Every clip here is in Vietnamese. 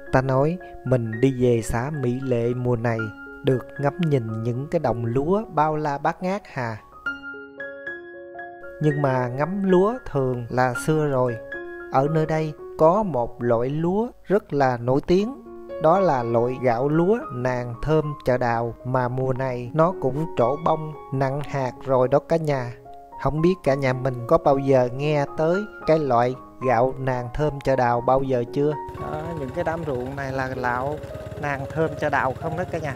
Ta nói mình đi về xã Mỹ Lệ mùa này được ngắm nhìn những cái đồng lúa bao la bát ngát hà. Nhưng mà ngắm lúa thường là xưa rồi. Ở nơi đây có một loại lúa rất là nổi tiếng. Đó là loại gạo lúa nàng thơm chợ đào mà mùa này nó cũng trổ bông nặng hạt rồi đó cả nhà. Không biết cả nhà mình có bao giờ nghe tới cái loại gạo nàng thơm chợ đào bao giờ chưa? Đó, những cái đám ruộng này là gạo nàng thơm chợ đào không đó cả nhà.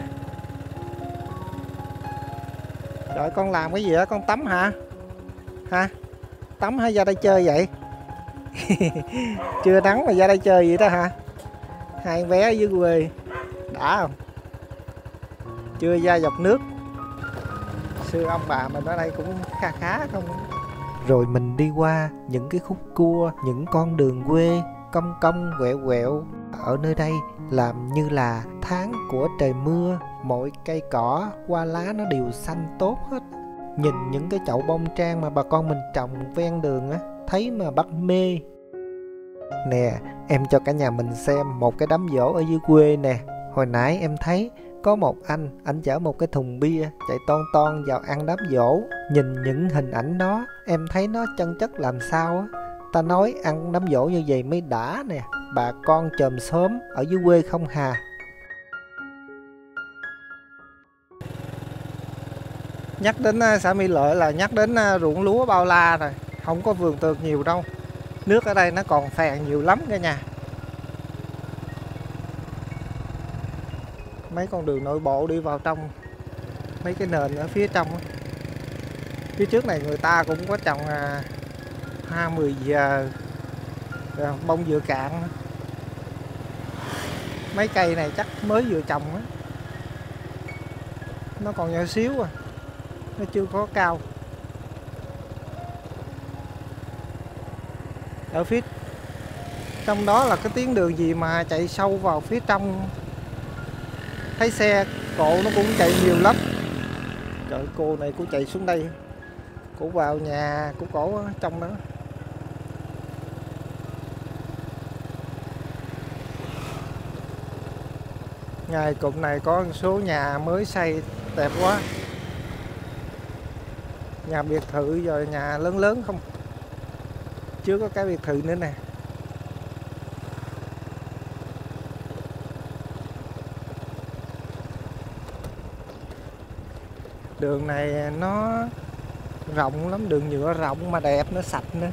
Rồi con làm cái gì đó, con tắm hả? Hả? Tắm hay ra đây chơi vậy? Chưa nắng mà ra đây chơi vậy đó hả? Hai bé ở dưới quê đã không? Chưa ra dọc nước. Xưa ông bà mình ở đây cũng khá khá không? Rồi mình đi qua những cái khúc cua, những con đường quê cong cong quẹo quẹo. Ở nơi đây làm như là tháng của trời mưa, mọi cây cỏ, hoa lá nó đều xanh tốt hết. Nhìn những cái chậu bông trang mà bà con mình trồng ven đường á, thấy mà bắt mê. Nè, em cho cả nhà mình xem một cái đám giỗ ở dưới quê nè. Hồi nãy em thấy có một anh chở một cái thùng bia chạy ton ton vào ăn đám giỗ. Nhìn những hình ảnh đó em thấy nó chân chất làm sao á. Ta nói ăn đám giỗ như vậy mới đã nè. Bà con chòm xóm ở dưới quê không hà. Nhắc đến xã Mỹ Lợi là nhắc đến ruộng lúa bao la rồi. Không có vườn tược nhiều đâu. Nước ở đây nó còn phèn nhiều lắm cả nhà. Mấy con đường nội bộ đi vào trong, mấy cái nền ở phía trong. Phía trước này người ta cũng có trồng 20 giờ bông dừa cạn. Mấy cây này chắc mới vừa trồng á. Nó còn nhỏ xíu à, nó chưa có cao. Ở phía trong đó là cái tuyến đường gì mà chạy sâu vào phía trong. Thấy xe cộ nó cũng chạy nhiều lắm. Trời, cô này cô chạy xuống đây, cô vào nhà của cổ trong đó. Ngay cụm này có một số nhà mới xây đẹp quá. Nhà biệt thự rồi nhà lớn lớn không. Chưa có cái biệt thự nữa nè. Đường này nó rộng lắm, đường nhựa rộng mà đẹp, nó sạch nữa.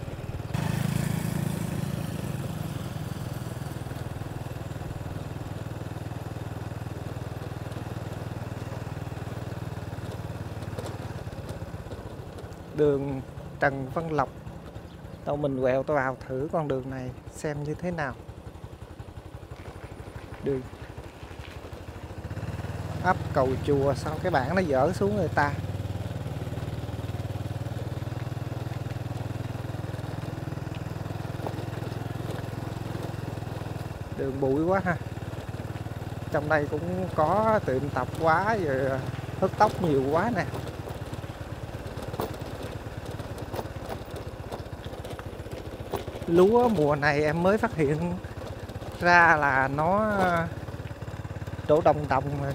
Đường Trần Văn Lộc. Tao mình quẹo tao vào thử con đường này xem như thế nào. Đường ấp Cầu Chùa, sao cái bảng nó dỡ xuống người ta. Đường bụi quá ha. Trong đây cũng có tiệm tạp hóa rồi hớt tóc nhiều quá nè. Lúa mùa này em mới phát hiện ra là nó đổ đồng đồng rồi.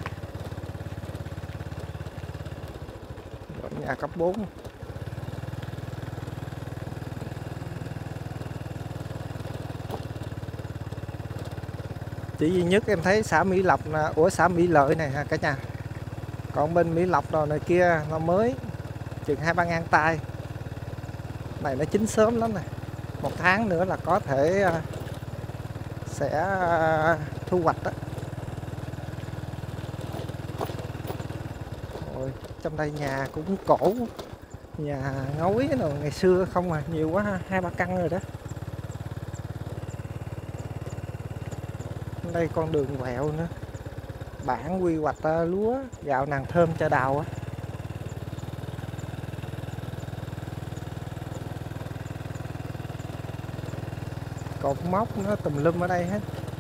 Nhà cấp 4. Chỉ duy nhất em thấy xã Mỹ Lộc, xã Mỹ Lợi này ha cả nhà. Còn bên Mỹ Lộc rồi này kia nó mới chừng 2-3 ngàn tay. Này nó chín sớm lắm nè. 1 tháng nữa là có thể sẽ thu hoạch đó. Rồi, trong đây nhà cũng cổ, nhà ngói rồi ngày xưa không à, nhiều quá, 2-3 căn rồi đó. Đây con đường quẹo nữa. Bản quy hoạch lúa gạo nàng thơm chợ đào á. Cột mốc nó tùm lum ở đây hết.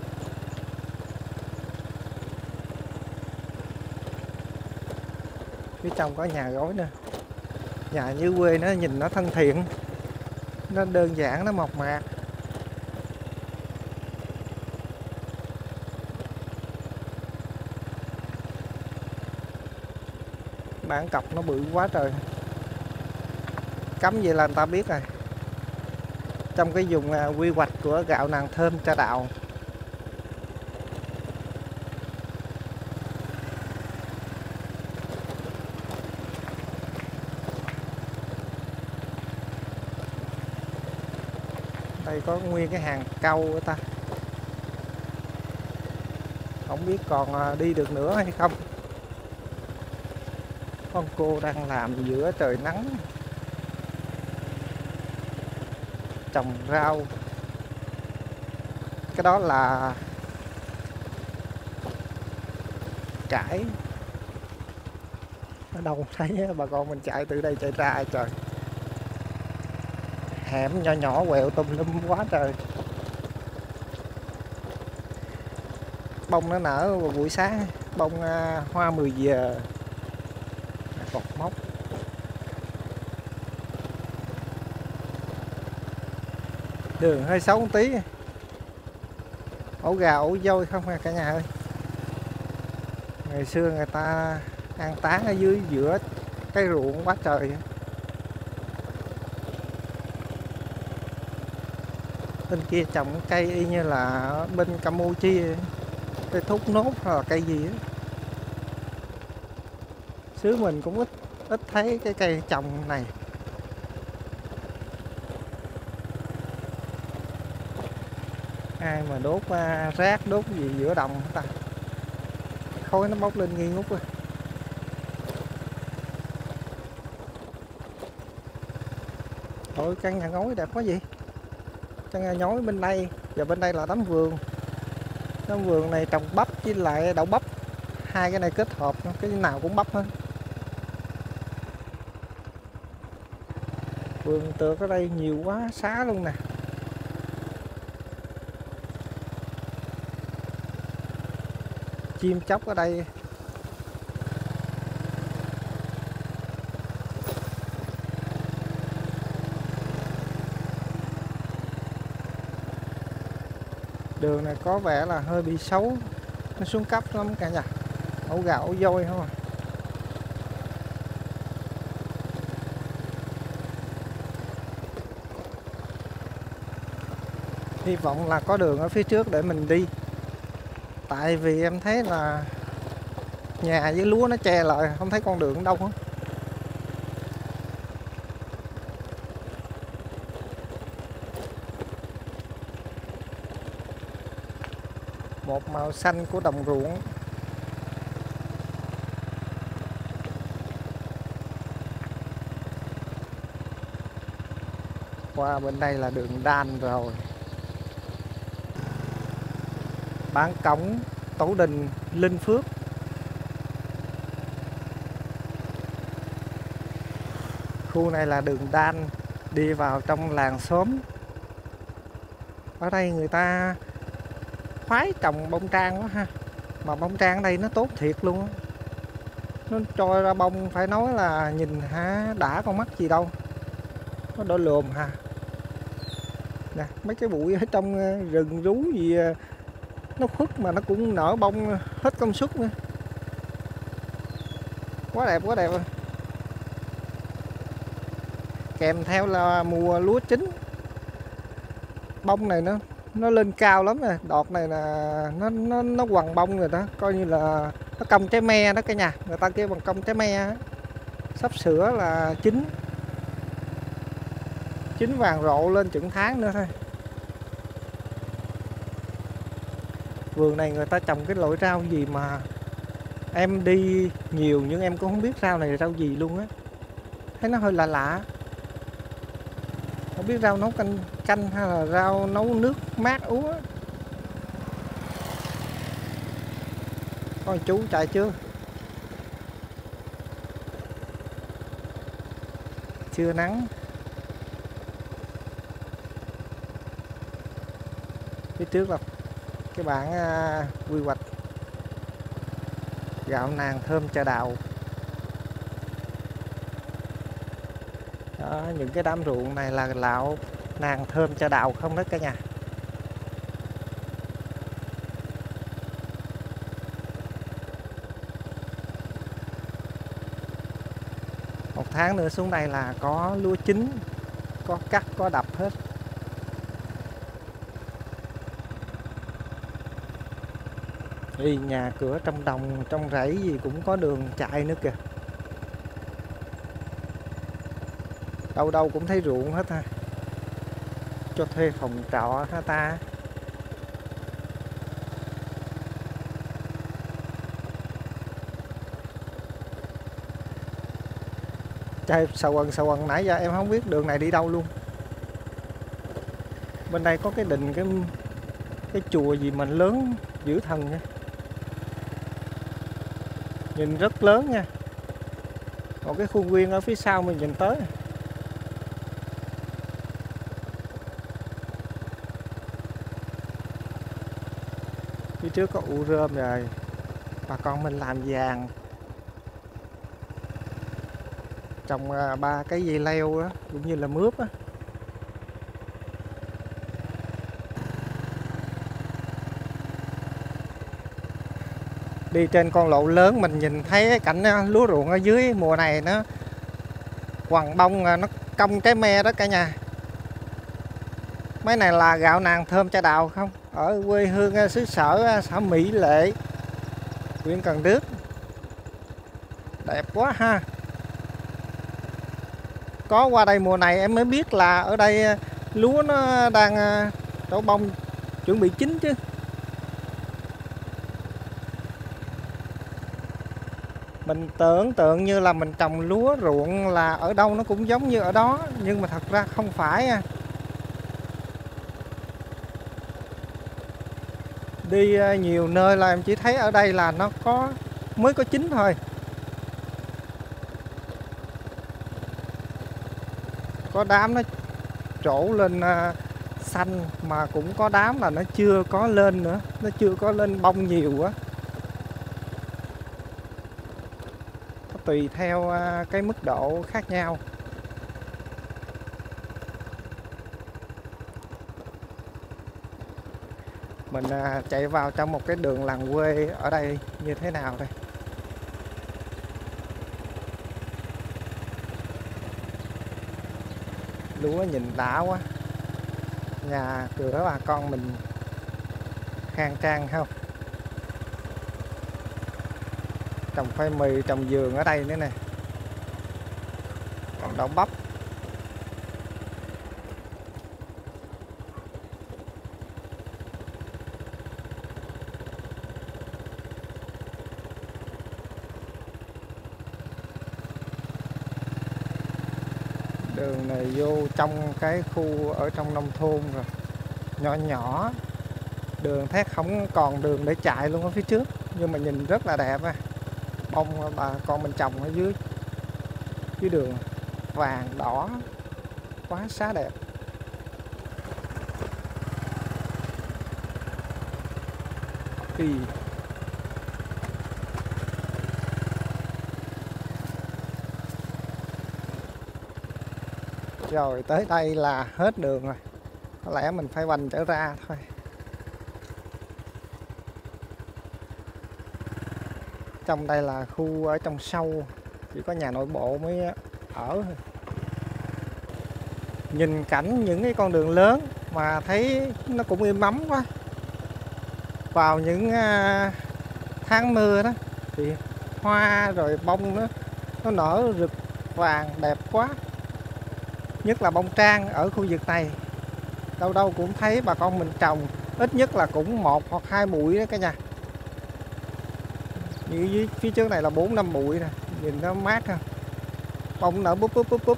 Phía trong có nhà gối nữa. Nhà như quê nó nhìn nó thân thiện, nó đơn giản, nó mộc mạc. Bản cọc nó bự quá trời, cắm vậy là người ta biết rồi. Trong cái vùng quy hoạch của gạo nàng thơm Trà Đạo. Đây có nguyên cái hàng cau của ta, không biết còn đi được nữa hay không. Con cô đang làm giữa trời nắng, trồng rau. Cái đó là cải. Ở đâu thấy bà con mình chạy từ đây chạy ra ai trời. Hẻm nhỏ nhỏ quẹo tùm lum quá trời. Bông nó nở vào buổi sáng, bông hoa 10 giờ. Cột mốc. Đường hơi xấu một tí. Ổ gà ổ voi không à cả nhà ơi. Ngày xưa người ta an táng ở dưới giữa cái ruộng quá trời. Bên kia trồng cây y như là bên Campuchia, cây thốt nốt hoặc là cây gì á. Xứ mình cũng ít thấy cái cây trồng này. Ai mà đốt rác đốt gì giữa đồng ta, khói nó bốc lên nghi ngút rồi. Ôi căn nhà ngói đẹp quá vậy. Căn nhà ngói bên đây, và bên đây là tấm vườn. Tấm vườn này trồng bắp với lại đậu bắp, hai cái này kết hợp, cái nào cũng bắp hết. Vườn tược ở đây nhiều quá xá luôn nè. Chim chóc ở đây. Đường này có vẻ là hơi bị xấu, nó xuống cấp lắm cả nhà. Ổ gà ổ voi không à. Hy vọng là có đường ở phía trước để mình đi. Tại vì em thấy là nhà với lúa nó che lại, không thấy con đường đâu hết. Một màu xanh của đồng ruộng. Qua bên đây là đường đan rồi. Bán cổng Tổ Đình Linh Phước. Khu này là đường đan đi vào trong làng xóm. Ở đây người ta khoái trồng bông trang quá ha. Mà bông trang ở đây nó tốt thiệt luôn á. Nó cho ra bông phải nói là nhìn đã con mắt gì đâu. Nó đỏ lùm ha. Nè, mấy cái bụi ở trong rừng rú gì nó khuất mà nó cũng nở bông hết công suất nữa. Quá đẹp, quá đẹp. Kèm theo là mùa lúa chín. Bông này nó lên cao lắm rồi. Đọt này là nó quằn bông rồi đó, coi như là nó cong trái me đó cả nhà. Người ta kêu bằng cong trái me đó. Sắp sửa là chín vàng rộ lên chừng tháng nữa thôi. Vườn này người ta trồng cái loại rau gì mà em đi nhiều nhưng em cũng không biết rau này là rau gì luôn á. Thấy nó hơi lạ lạ. Không biết rau nấu canh hay là rau nấu nước mát uống á. Coi chú chạy chưa? Chưa nắng. Phía trước là cái bảng quy hoạch gạo nàng thơm Trà Đạo. Đó, những cái đám ruộng này là gạo nàng thơm Trà Đạo không đó cả nhà. 1 tháng nữa xuống đây là có lúa chín, có cắt, có đập hết. Thì nhà cửa trong đồng, trong rẫy gì cũng có đường chạy nữa kìa. Đâu đâu cũng thấy ruộng hết ha. Cho thuê phòng trọ hả ta? Trời, sờ quần nãy giờ em không biết đường này đi đâu luôn. Bên đây có cái đình, cái chùa gì mà lớn dữ thần nha. Nhìn rất lớn nha. Còn cái khuôn viên ở phía sau mình nhìn tới. Phía trước có ụ rơm rồi. Bà con mình làm vàng. Trồng 3 cái dây leo đó, cũng như là mướp á. Đi trên con lộ lớn mình nhìn thấy cái cảnh lúa ruộng ở dưới mùa này nó quằn bông, nó cong cái me đó cả nhà. Mấy này là gạo nàn thơm cha đào không? Ở quê hương xứ sở xã Mỹ Lệ, huyện Cần Đước. Đẹp quá ha. Có qua đây mùa này em mới biết là ở đây lúa nó đang trổ bông chuẩn bị chín chứ. Mình tưởng tượng như là mình trồng lúa ruộng là ở đâu nó cũng giống như ở đó, nhưng mà thật ra không phải. Đi nhiều nơi là em chỉ thấy ở đây là nó mới có chín thôi. Có đám nó trổ lên xanh, mà cũng có đám là nó chưa có lên nữa, nó chưa có lên bông nhiều á. Tùy theo cái mức độ khác nhau. Mình chạy vào trong một cái đường làng quê ở đây như thế nào đây. Lúa nhìn đã quá. Nhà cửa bà con mình khang trang không? Trồng khoai mì, trồng vườn ở đây nữa nè. Còn đậu bắp. Đường này vô trong cái khu ở trong nông thôn rồi. Nhỏ nhỏ. Đường thét không còn đường để chạy luôn ở phía trước. Nhưng mà nhìn rất là đẹp. Bông bà con mình trồng ở dưới đường. Vàng, đỏ. Quá xá đẹp. Rồi tới đây là hết đường rồi. Có lẽ mình phải vành trở ra thôi. Trong đây là khu ở trong sâu, chỉ có nhà nội bộ mới ở. Nhìn cảnh những cái con đường lớn mà thấy nó cũng im ắng quá. Vào những tháng mưa đó thì hoa rồi bông nó nở rực vàng đẹp quá. Nhất là bông trang ở khu vực này. Đâu đâu cũng thấy bà con mình trồng. Ít nhất là cũng 1 hoặc 2 bụi đó cả nhà. Như dưới phía trước này là 4-5 bụi nè. Nhìn nó mát ha. Bông nở búp búp búp búp.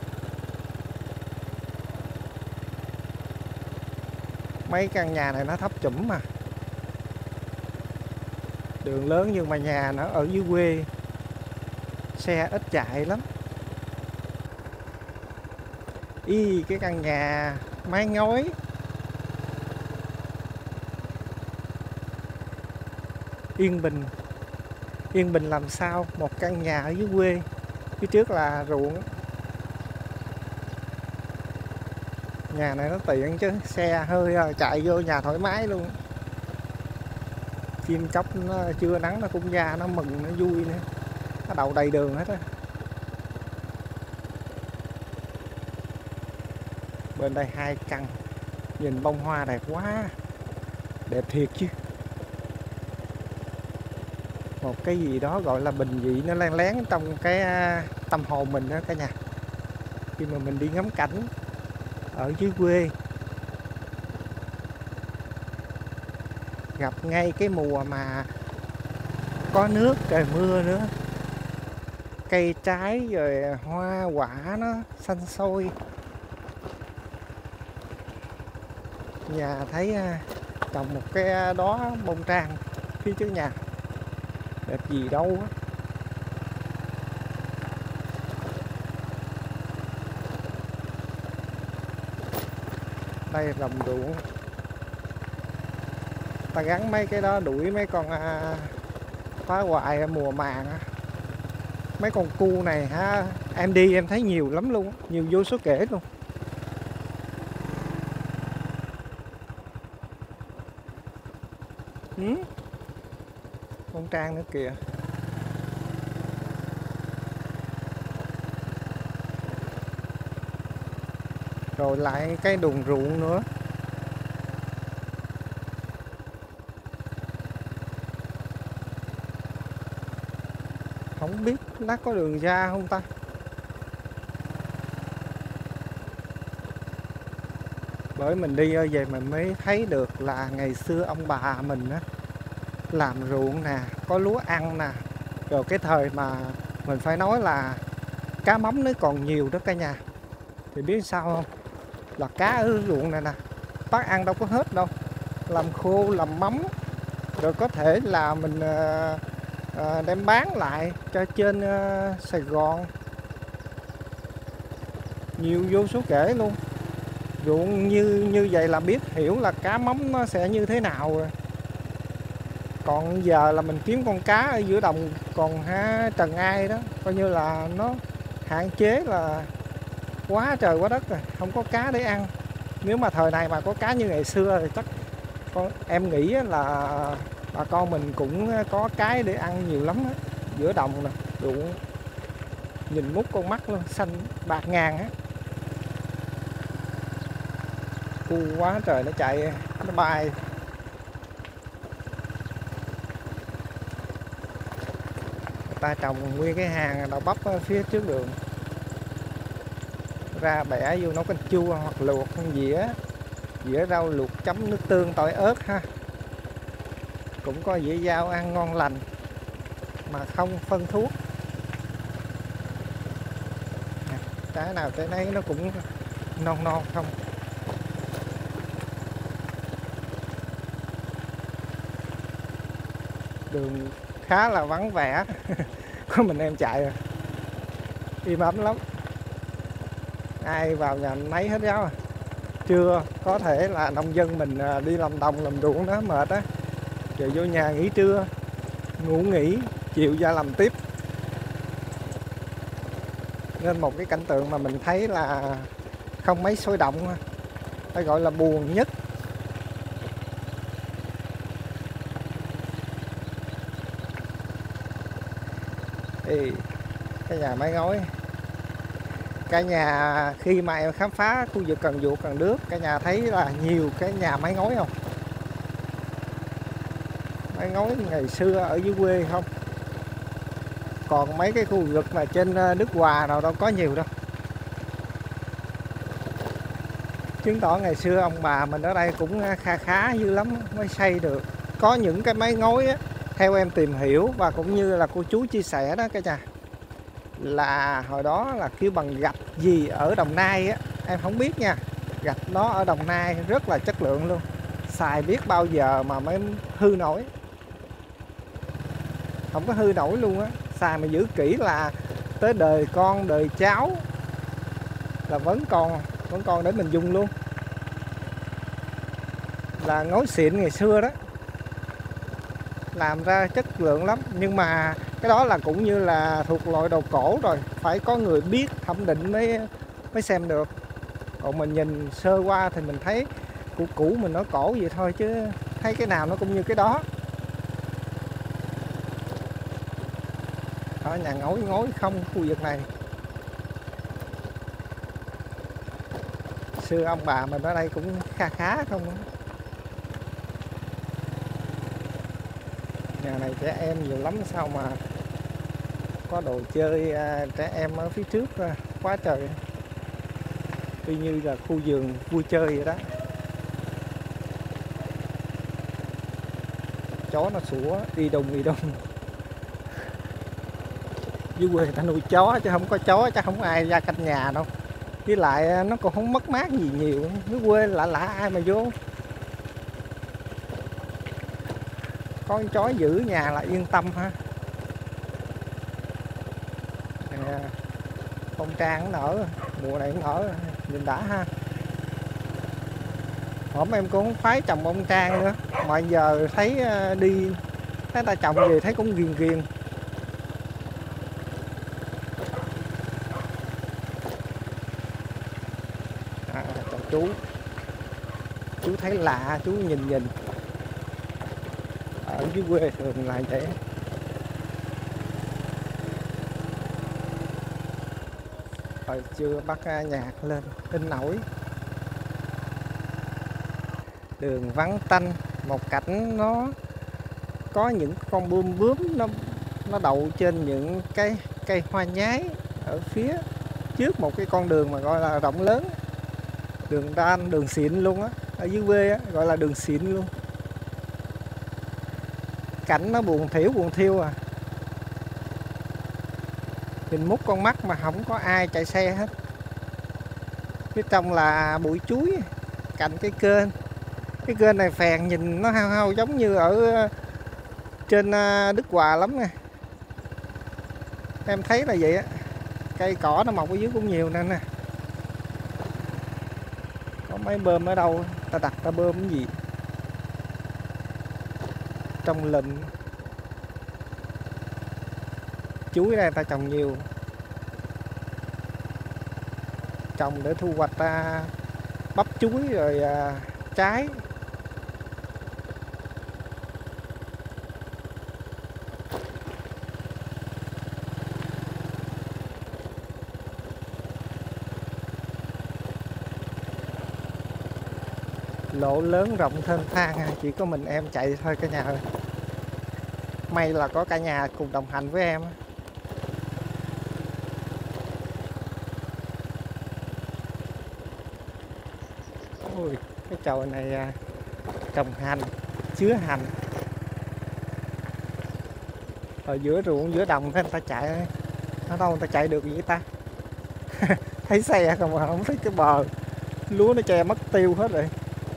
Mấy căn nhà này nó thấp chủm mà. Đường lớn nhưng mà nhà nó ở dưới quê. Xe ít chạy lắm. Cái căn nhà mái ngói. Yên bình. Yên bình làm sao? Một căn nhà ở dưới quê. Phía trước là ruộng. Nhà này nó tiện chứ. Xe hơi chạy vô nhà thoải mái luôn. Chim chóc nó trưa nắng nó cũng ra, nó mừng, nó vui nữa. Nó đậu đầy đường hết á. Bên đây 2 căn, nhìn bông hoa đẹp quá, đẹp thiệt chứ. Một cái gì đó gọi là bình dị nó len lén trong cái tâm hồn mình đó cả nhà. Khi mà mình đi ngắm cảnh ở dưới quê, gặp ngay cái mùa mà có nước trời mưa nữa, cây trái rồi hoa quả nó xanh xôi. Nhà thấy trồng một cái đó bông trang phía trước nhà, đẹp gì đâu á. Đây là đồng ruộng, ta gắn mấy cái đó đuổi mấy con phá hoại mùa màng á. Mấy con cu này ha, em đi em thấy nhiều lắm luôn, nhiều vô số kể luôn. Bông trang nữa kìa. Rồi lại cái đồng ruộng nữa. Không biết nó có đường ra không ta. Bởi mình đi về mình mới thấy được là ngày xưa ông bà mình á làm ruộng nè, có lúa ăn nè. Rồi cái thời mà mình phải nói là cá mắm nó còn nhiều đó cả nhà. Thì biết sao không? Là cá ở ruộng này nè, bác ăn đâu có hết đâu. Làm khô, làm mắm. Rồi có thể là mình đem bán lại cho trên Sài Gòn. Nhiều vô số kể luôn. Ruộng như vậy là biết hiểu là cá mắm nó sẽ như thế nào rồi. Còn giờ là mình kiếm con cá ở giữa đồng còn trần ai đó, coi như là nó hạn chế là quá trời quá đất rồi, không có cá để ăn. Nếu mà thời này mà có cá như ngày xưa thì chắc em nghĩ là bà con mình cũng có cái để ăn nhiều lắm á. Giữa đồng nè, ruộng nhìn mút con mắt luôn, xanh bạc ngàn á. Cu quá trời nó chạy, nó bay. Người ta trồng nguyên cái hàng đậu bắp ở phía trước đường, ra bẻ vô nấu canh chua hoặc luộc con dĩa rau luộc chấm nước tương tỏi ớt ha. Cũng có dĩa dao ăn ngon lành mà không phân thuốc. Trái nào trái nấy nó cũng non non không. Đường khá là vắng vẻ. Có mình em chạy rồi, im ắng lắm, ai vào nhà nấy hết giáo. Trưa có thể là nông dân mình đi làm đồng làm ruộng đó mệt á, rồi vô nhà nghỉ trưa, ngủ nghỉ, chiều ra làm tiếp. Nên một cái cảnh tượng mà mình thấy là không mấy sôi động, phải gọi là buồn nhất. Thì cái nhà mái ngói, cả nhà khi mà em khám phá khu vực Cần Duộc, Cần Đước, cả nhà thấy là nhiều cái nhà mái ngói không? Mái ngói ngày xưa ở dưới quê không? Còn mấy cái khu vực mà trên Đức Hòa nào đâu có nhiều đâu. Chứng tỏ ngày xưa ông bà mình ở đây cũng khá dữ lắm mới xây được. Có những cái mái ngói á, theo em tìm hiểu và cũng như là cô chú chia sẻ đó cả nhà, là hồi đó là kêu bằng gạch gì ở Đồng Nai á, em không biết nha. Gạch đó ở Đồng Nai rất là chất lượng luôn, xài biết bao giờ mà mới hư nổi, không có hư nổi luôn á. Xài mà giữ kỹ là tới đời con đời cháu là vẫn còn để mình dùng luôn. Là ngói xịn ngày xưa đó, làm ra chất lượng lắm. Nhưng mà cái đó là cũng như là thuộc loại đồ cổ rồi, phải có người biết thẩm định mới xem được. Còn mình nhìn sơ qua thì mình thấy cũ mình nói cổ vậy thôi, chứ thấy cái nào nó cũng như cái đó. Ở nhà ngói không khu vực này. xưa ông bà mình ở đây cũng kha khá không. Nhà này trẻ em nhiều lắm, sao mà có đồ chơi trẻ em ở phía trước quá trời. Y như là khu vườn vui chơi vậy đó. Chó nó sủa đi đùng đi đùng. Dưới quê người ta nuôi chó chứ không có chó chắc không ai ra canh nhà đâu. Với lại nó còn không mất mát gì nhiều. Dưới quê lạ lạ ai mà vô. Có con chó giữ nhà là yên tâm ha. Bông trang nó nở, mùa này cũng nở, nhìn đã ha. Hôm em cũng không khoái trồng bông trang nữa, mà giờ thấy đi thấy ta trồng gì thấy cũng ghiền ghiền. Chào chú thấy lạ, chú nhìn ở dưới quê thường là vậy. Hồi chưa bắt nhạc lên in nổi. Đường vắng tanh, một cảnh nó có những con bướm nó đậu trên những cái cây hoa nhái ở phía trước một cái con đường mà gọi là rộng lớn, đường đan, đường xịn luôn á, ở dưới quê á gọi là đường xịn luôn. Cảnh nó buồn thiểu à. Nhìn mút con mắt mà không có ai chạy xe hết. Phía trong là bụi chuối cạnh cái kênh. Cái kênh này phèn nhìn nó hao hao giống như ở trên Đức Hòa lắm nè. Em thấy là vậy á. Cây cỏ nó mọc ở dưới cũng nhiều nè nè. Có mấy bơm ở đâu ta đặt ta bơm cái gì. Trong lình. Chuối đây ta trồng nhiều. Trồng để thu hoạch bắp chuối rồi trái. Lộ lớn rộng thênh thang, chỉ có mình em chạy thôi cả nhà ơi. May là có cả nhà cùng đồng hành với em. Ôi, cái chậu này trồng hành, chứa hành. Ở giữa ruộng, giữa đồng người ta chạy, ở đâu người ta chạy được gì ta? Thấy xe không mà không thấy cái bờ. Lúa nó che mất tiêu hết rồi.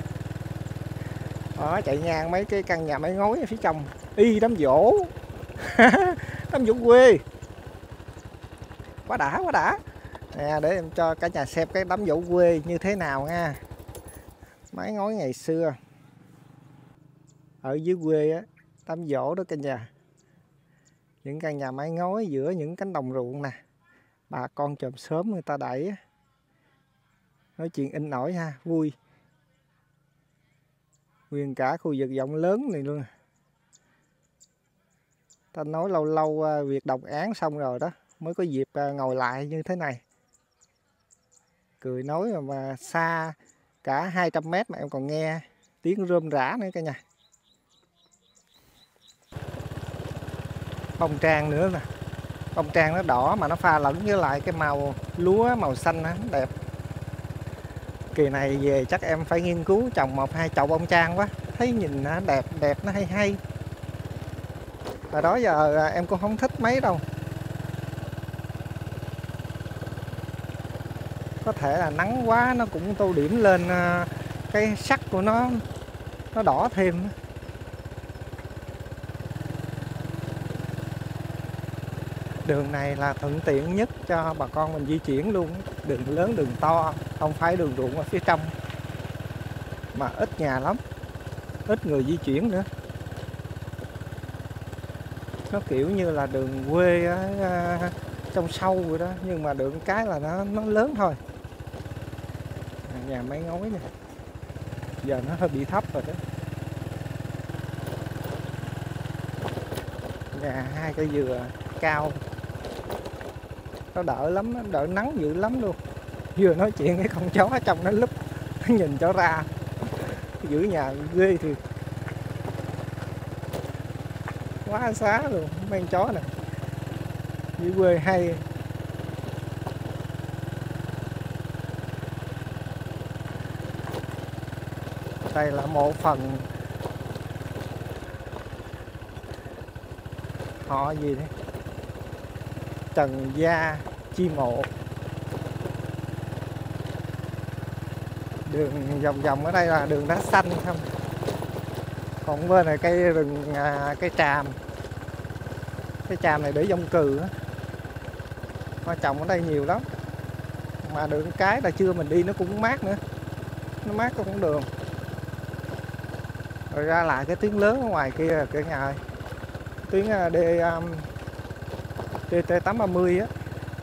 Đó, chạy ngang mấy cái căn nhà mái ngói ở phía trong. Y đám giỗ. Đám giỗ quê. Quá đã, quá đã. Nè, để em cho cả nhà xem cái đám giỗ quê như thế nào nha. Mái ngói ngày xưa. Ở dưới quê á, đám giỗ đó cả nhà. Những căn nhà mái ngói giữa những cánh đồng ruộng nè. Bà con chòm xóm người ta đẩy. Nói chuyện in nổi ha, vui. Nguyên cả khu vực rộng lớn này luôn. Ta nói lâu lâu việc đồng án xong rồi đó mới có dịp ngồi lại như thế này. Cười nói mà xa cả 200 mét mà em còn nghe tiếng rôm rả nữa cả nhà. Bông trang nữa nè. Bông trang nó đỏ mà nó pha lẫn với lại cái màu lúa màu xanh á, đẹp. Kỳ này về chắc em phải nghiên cứu trồng 1-2 chậu bông trang quá. Thấy nhìn nó đẹp, nó hay. Và đó giờ em cũng không thích mấy đâu. Có thể là nắng quá nó cũng tô điểm lên cái sắc của nó đỏ thêm. Đường này là thuận tiện nhất cho bà con mình di chuyển luôn. Đường lớn, đường to, không phải đường ruộng ở phía trong. Mà ít nhà lắm, ít người di chuyển nữa. Nó kiểu như là đường quê ở trong sâu rồi đó. Nhưng mà đường cái là nó lớn thôi. Nhà máy ngói nè. Giờ nó hơi bị thấp rồi đó. Nhà hai cây dừa cao. Nó đỡ lắm, đỡ nắng dữ lắm luôn. Vừa nói chuyện cái con chó ở trong nó lúp. Nhìn cho ra giữ nhà ghê thì quá xá luôn mấy con chó này, dưới quê hay. Đây là một phần họ gì đấy, Trần Gia Chi Mộ. Đường vòng vòng ở đây là đường đá xanh không, còn bên này cây rừng, cây tràm. Cái tràm này để dông cừ á, hoa trồng ở đây nhiều lắm. Mà được cái là trưa mình đi nó cũng mát nữa, nó mát cũng đường. Rồi ra lại cái tuyến lớn ở ngoài kia cả nhà ơi, tuyến DT830 á.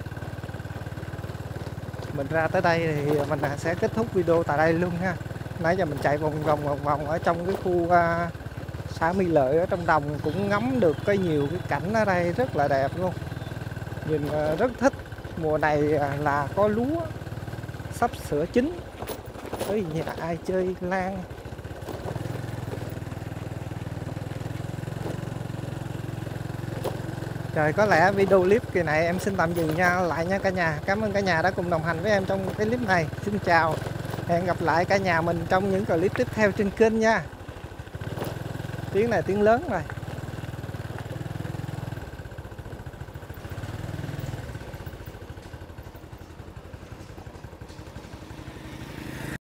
Mình ra tới đây thì mình sẽ kết thúc video tại đây luôn ha. Nãy giờ mình chạy vòng vòng ở trong cái khu xã Mỹ Lợi ở trong đồng, cũng ngắm được cái nhiều cái cảnh ở đây rất là đẹp luôn. Nhìn rất thích. Mùa này là có lúa sắp sửa chín. Tới nhà ai chơi lan. Rồi có lẽ video clip kỳ này em xin tạm dừng lại nha cả nhà. Cảm ơn cả nhà đã cùng đồng hành với em trong cái clip này. Xin chào. Hẹn gặp lại cả nhà mình trong những clip tiếp theo trên kênh nha. Tiếng này tiếng lớn rồi.